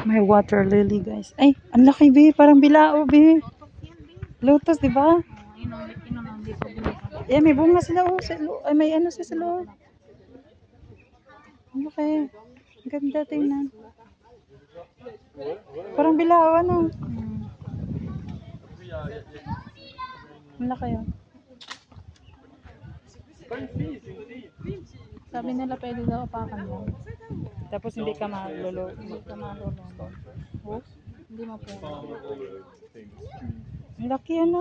May water lily, guys. Ay, ang laki, be. Parang bilao, be. Lotus, di ba? Eh, may bunga sila, oh. Ay, may ano sa loob. Ang laki. Ang ganda, tingnan. Parang bilao, ano. Ang laki, oh. Sabi nila pwede daw apakan lang. Tapos hindi ka malulog. Oh, hindi mapuno. Ang laki, ano.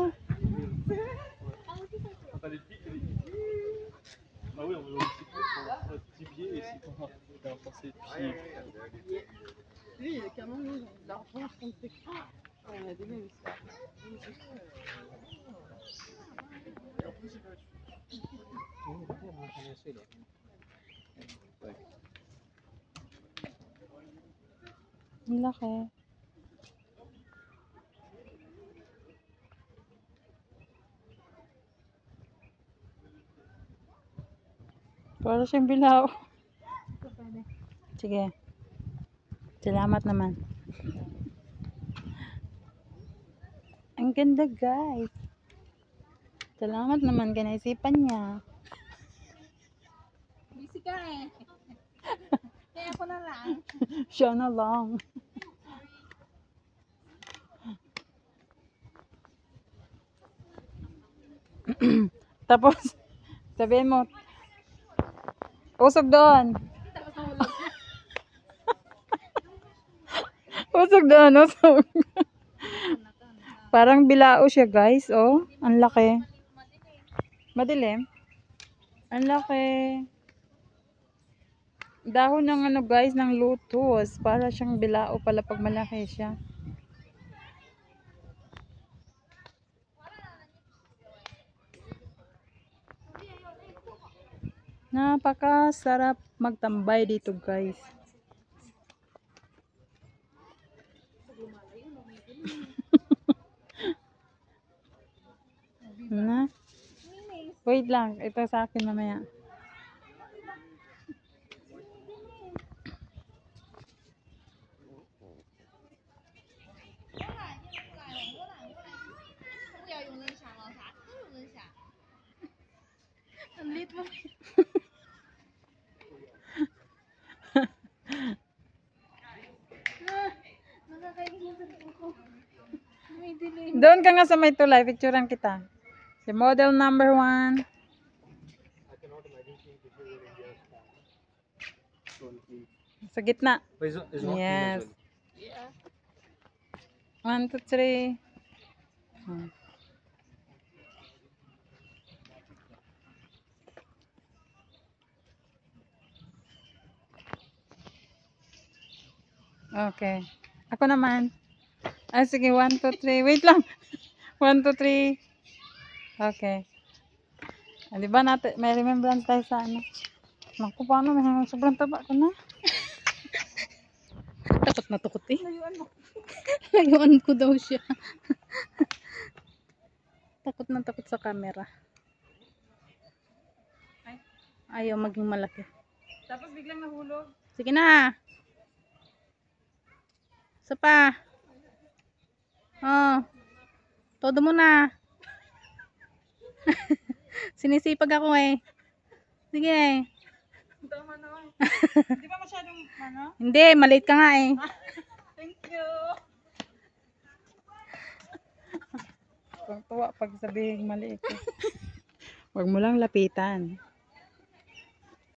Ang laki. Para siyang bilao. Sige. Salamat naman. Ang ganda, guys. Salamat naman. Kanaisipan niya. Busy ka eh. Kaya ako na lang. Siya na lang. Tapos, sabihin mo, usog doon. Usog doon, usog. Parang bilao siya, guys. Oh, ang laki. Madilim. Ang laki. Dahon ng ano, guys, ng lotus. Para siyang bilao pala pag malaki siya. Napakasarap magtambay dito, guys. Na? Wait lang, ito sa akin mamaya. Ang lit mo. Doon ka nga sa may tulay, picturean kita. Si model number 1. Sa gitna. Yes. 1, 2, 3. Okay. Ako naman. Ah, sige. 1, 2, 3. Wait lang. 1, 2, 3. Okay. Ah, di ba natin, may remembrance tayo sa ano. Naku, paano? Sobrang taba ko na. Takot na takot eh. Layuan mo. Layuan ko daw siya. Takot na takot sa camera. Ayaw maging malaki. Tapos biglang nahulog. Sige na. Isa pa. Oh. Todo mo na. Sinisipag ako eh. Sige. Tama naman. Di ba masyadong ano? Hindi, maliit ka nga eh. Thank you. Kung tuwa pag sabihin maliit. Huwag mo lang lapitan.